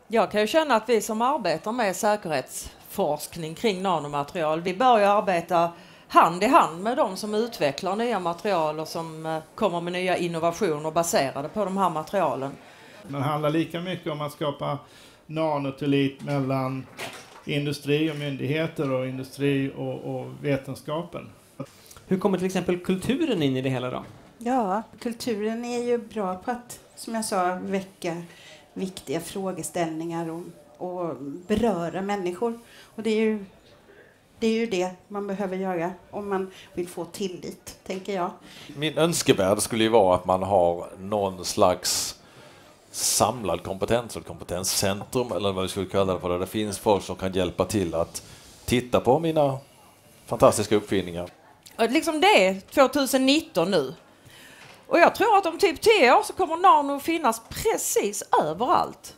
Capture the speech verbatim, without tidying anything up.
Jag kan ju känna att vi som arbetar med säkerhetsforskning kring nanomaterial, vi bör ju arbeta hand i hand med de som utvecklar nya material och som eh, kommer med nya innovationer baserade på de här materialen. Men det handlar lika mycket om att skapa nanotillit mellan industri och myndigheter och industri och, och vetenskapen. Hur kommer till exempel kulturen in i det hela då? Ja, kulturen är ju bra på att, som jag sa, väcka viktiga frågeställningar och, och beröra människor. Och det är ju det är ju det man behöver göra om man vill få tillit, tänker jag. Min önskevärld skulle ju vara att man har någon slags samlad kompetens, ett kompetenscentrum eller vad vi skulle kalla det för. Där det finns folk som kan hjälpa till att titta på mina fantastiska uppfinningar. Och liksom det är tjugonitton nu. Och jag tror att om typ tio år så kommer nano finnas precis överallt.